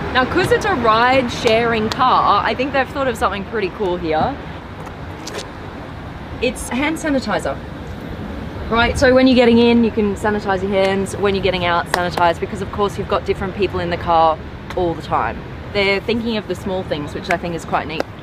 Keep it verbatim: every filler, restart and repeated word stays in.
Now, because it's a ride-sharing car, I think they've thought of something pretty cool here. It's hand sanitizer, right? So when you're getting in, you can sanitize your hands. When you're getting out, sanitize, because of course you've got different people in the car all the time. They're thinking of the small things, which I think is quite neat.